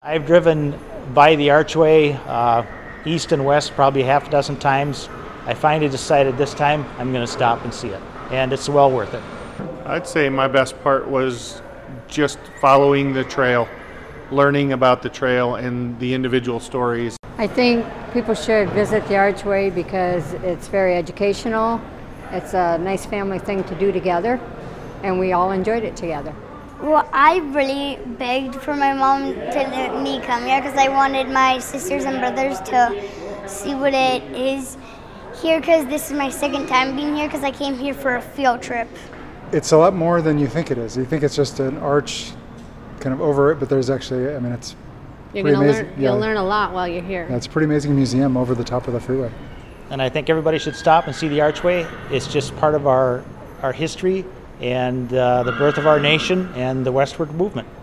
I've driven by the Archway east and west probably half a dozen times. I finally decided this time I'm going to stop and see it, and it's well worth it. I'd say my best part was just following the trail, learning about the trail and the individual stories. I think people should visit the Archway because it's very educational. It's a nice family thing to do together, and we all enjoyed it together. Well, I really begged for my mom to let me come here because I wanted my sisters and brothers to see what it is here, because this is my second time being here because I came here for a field trip. It's a lot more than you think it is. You think it's just an arch kind of over it, but there's actually, I mean, it's pretty amazing. You'll learn a lot while you're here. Yeah, it's a pretty amazing museum over the top of the freeway. And I think everybody should stop and see the Archway. It's just part of our history and the birth of our nation and the westward movement.